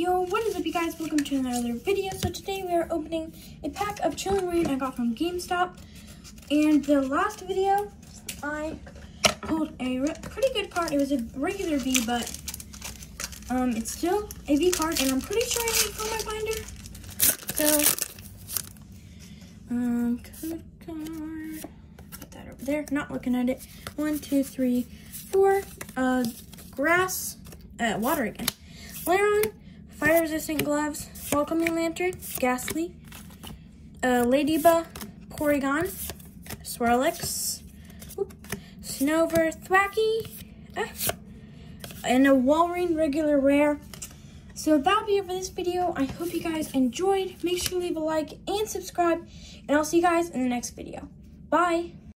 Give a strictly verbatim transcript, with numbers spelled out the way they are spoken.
Yo, what is up, you guys? Welcome to another video. So today we are opening a pack of Chilling Reign I got from GameStop. And the last video, I pulled a pretty good card. It was a regular V, but um, it's still a V card, and I'm pretty sure I need it for my binder. So, um, code card. Put that over there. Not looking at it. One, two, three, four. Uh, grass. Uh, water again. Lairon, fire-resistant gloves, welcoming lantern, Ghastly, uh, Ladybug, Porygon, Swirlix, whoop, Snover, Thwacky, uh, and a Walrein regular rare. So that'll be it for this video. I hope you guys enjoyed. Make sure to leave a like and subscribe, and I'll see you guys in the next video. Bye!